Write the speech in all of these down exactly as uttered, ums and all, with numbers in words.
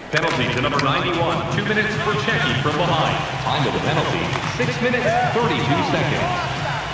Penalty to number ninety-one, two minutes for checking from behind. Time of the penalty, six minutes, thirty-two seconds.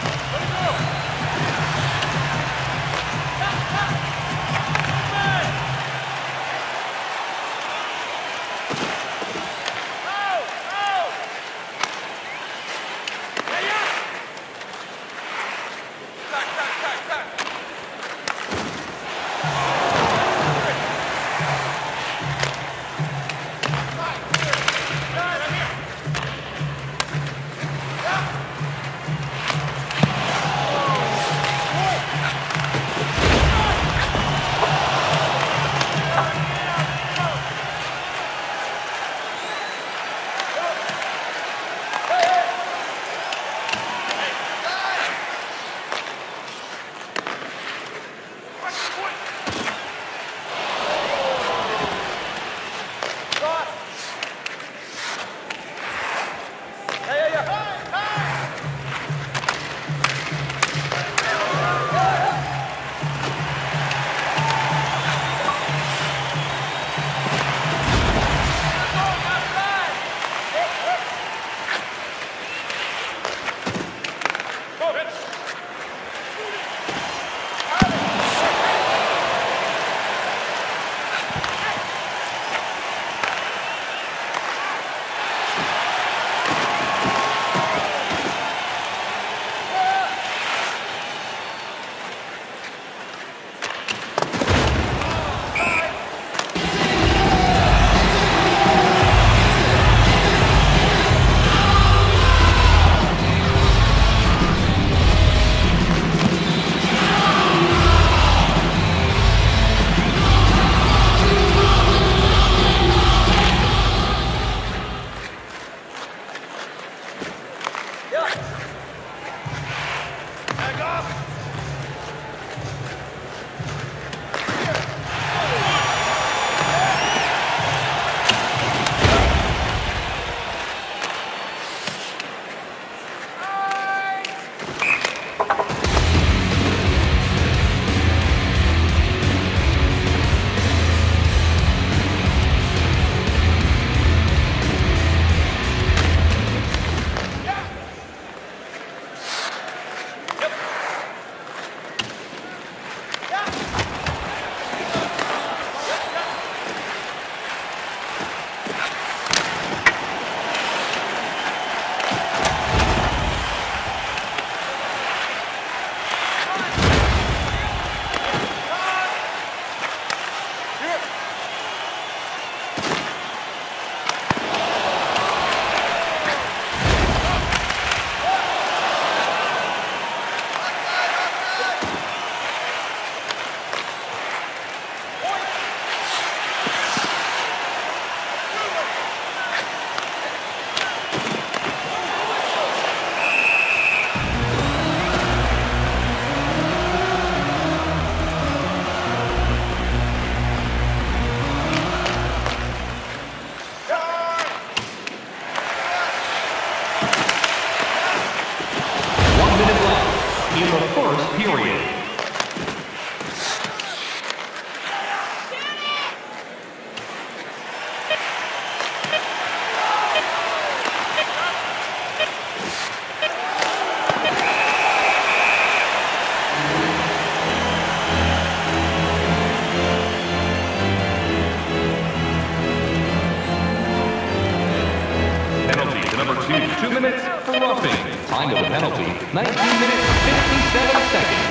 Two minutes for roughing. Time of the penalty, nineteen minutes, fifty-seven seconds.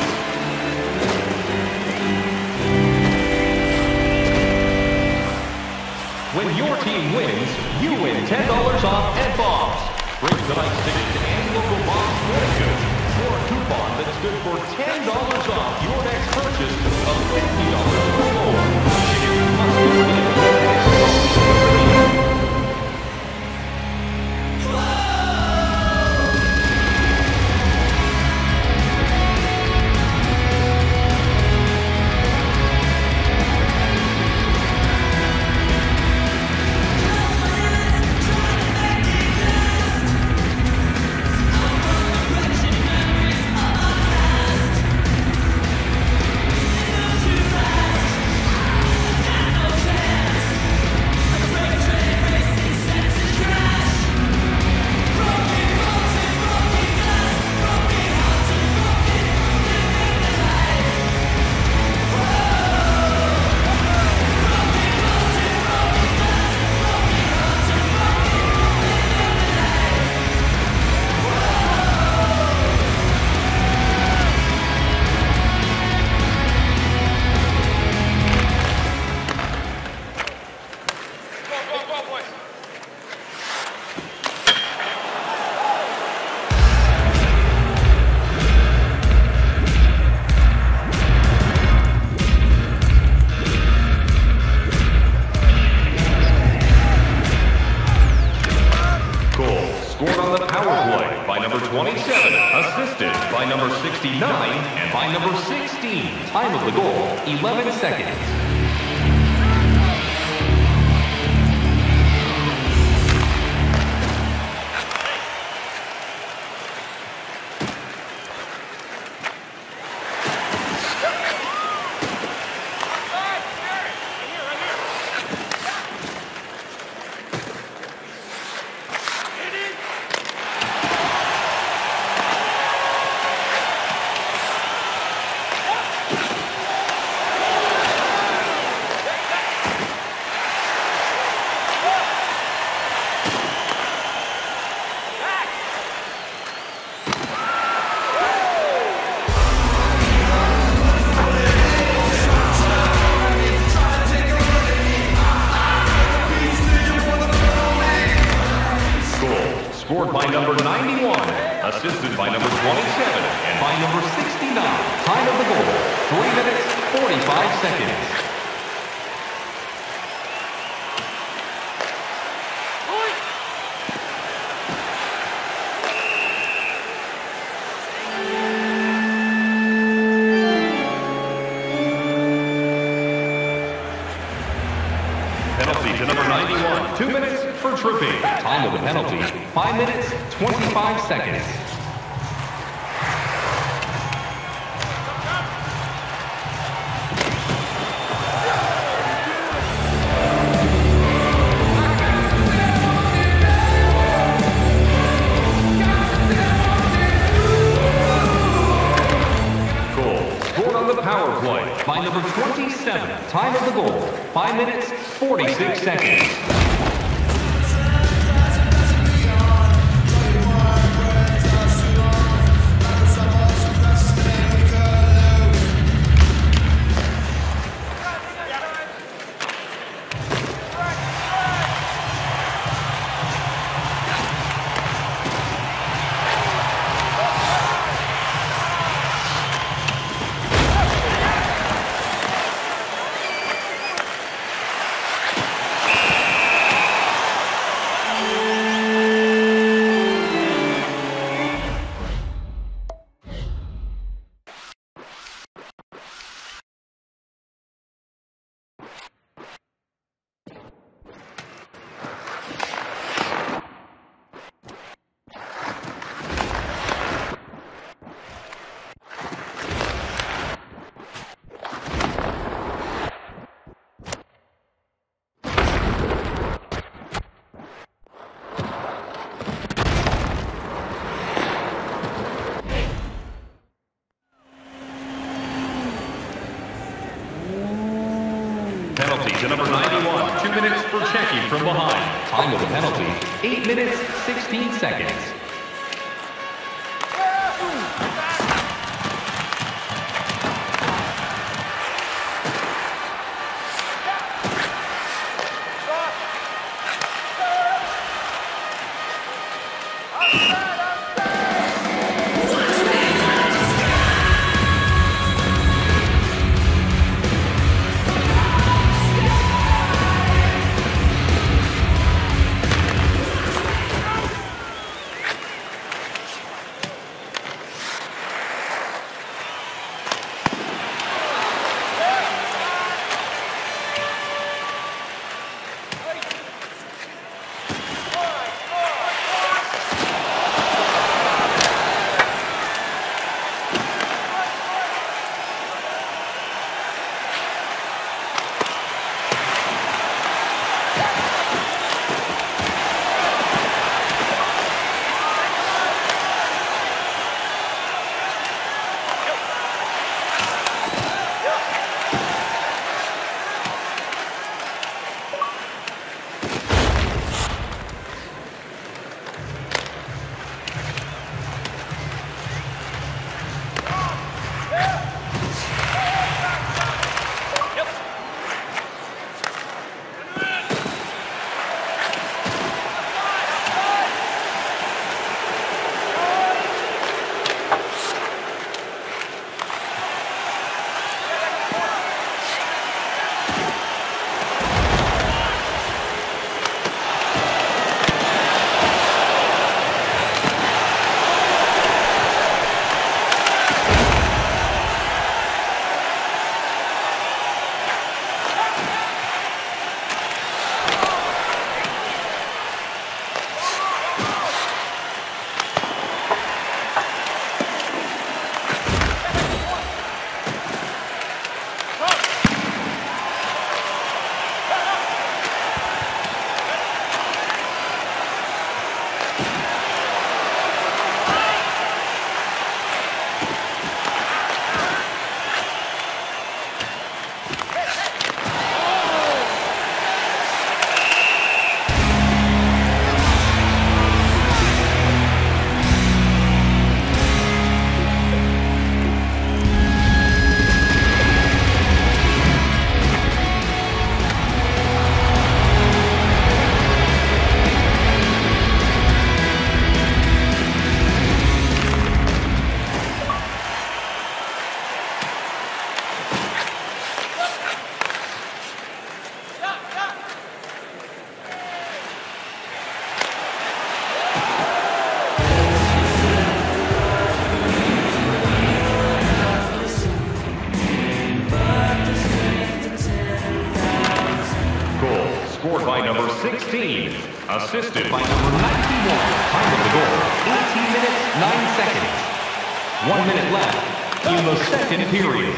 When your team wins, you win ten dollars off at Bob's. Bring tonight's ticket to any local Bob's Sporting Goods for a coupon that's good for ten dollars off your next purchase of fifty dollars or more. You must be sixty-nine, and by number sixteen. Time of the goal, eleven seconds. Scored by number ninety-one, assisted by number twenty-seven, and by number sixty-nine. Time of the goal, three minutes, forty-five seconds. Penalty to number ninety-one, two minutes for tripping. Time of the penalty, five minutes, twenty-five seconds. Power play by number twenty-seven. Time of the goal, five minutes, forty-six seconds. Penalty to number ninety-one, two minutes for checking from behind. Time of the penalty, eight minutes, sixteen seconds. sixteen. Assisted by number ninety-one. Time of the goal, eighteen minutes, nine seconds. One minute left in the second period.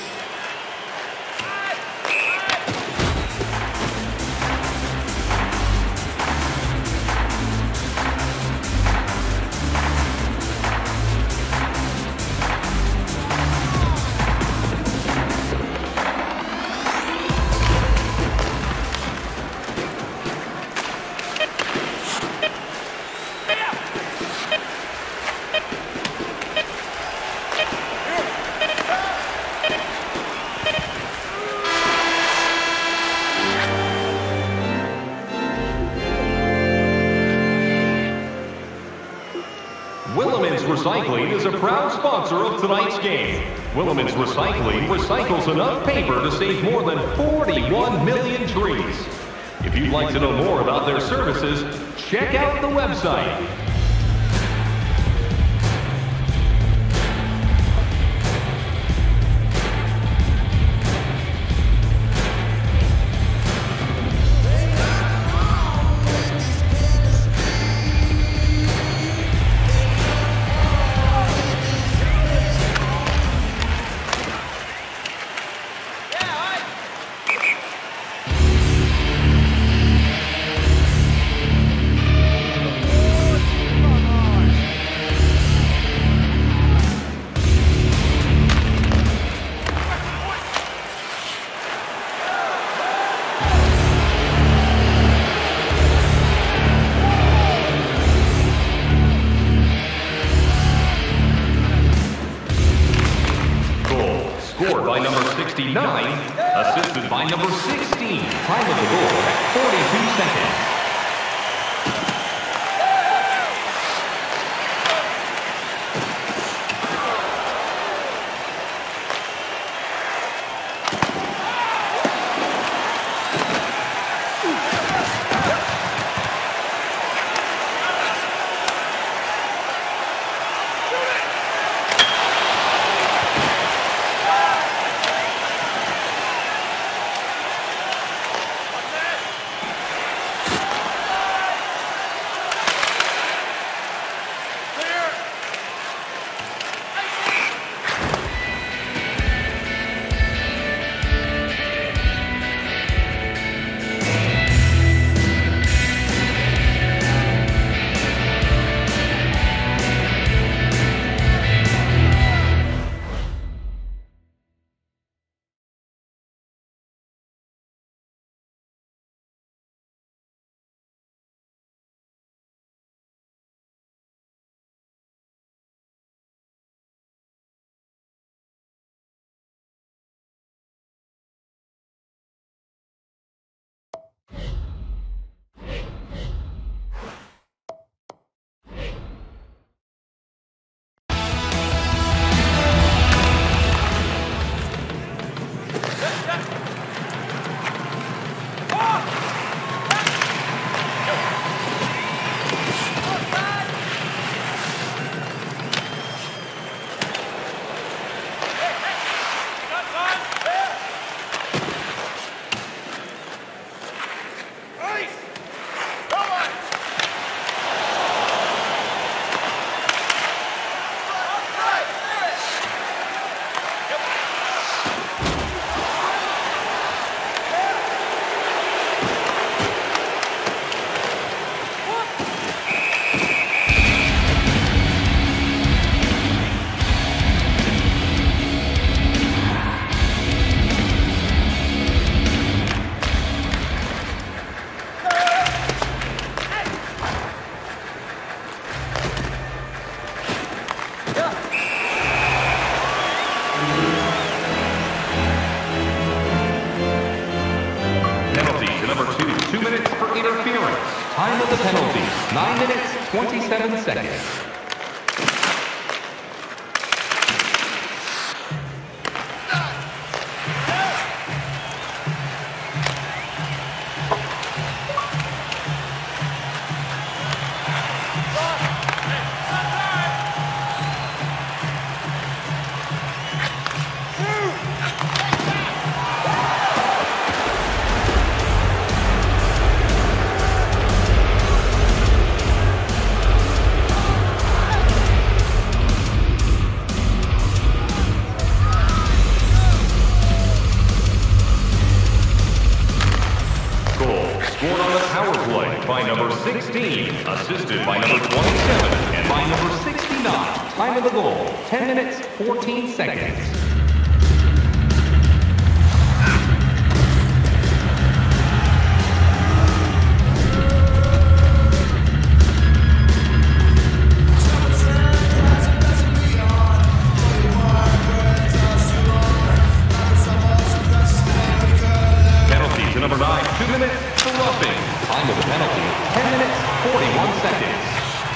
Recycling is a proud sponsor of tonight's game. Willemans Recycling recycles enough paper to save more than forty-one million trees. If you'd like to know more about their services, check out the website. Scored by number sixty-nine, assisted by number sixteen. Time of the goal, forty-two seconds. Time of the penalty, nine minutes, twenty-seven seconds. joined by number sixteen, assisted by number twenty-seven, and by number sixty-nine. Time of the goal, ten minutes, fourteen seconds. Number nine, two minutes for roughing. Time of the penalty, ten minutes, forty-one seconds.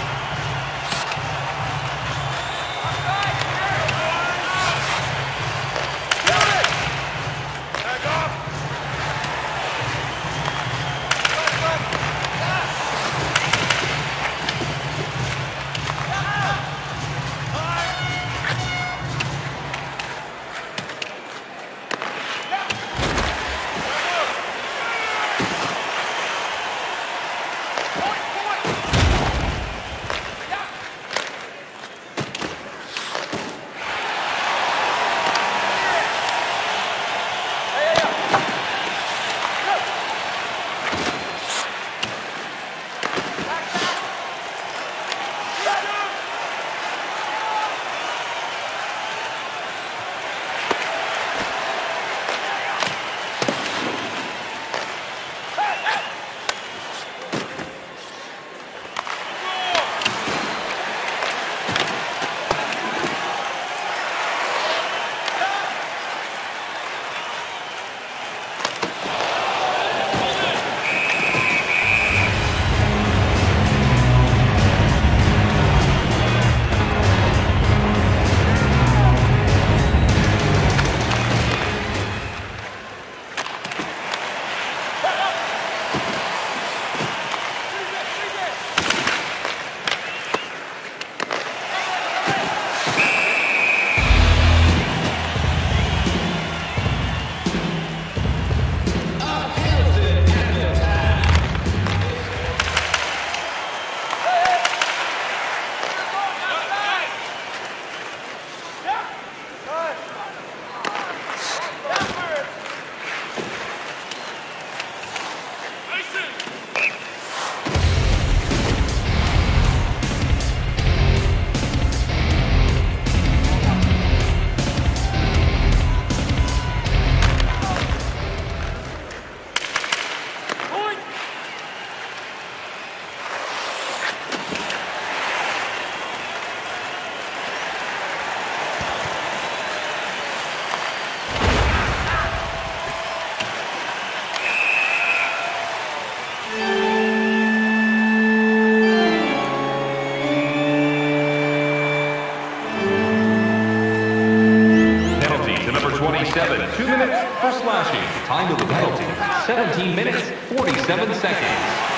twenty-seven, two minutes for slashing. Time of the penalty, seventeen minutes, forty-seven seconds.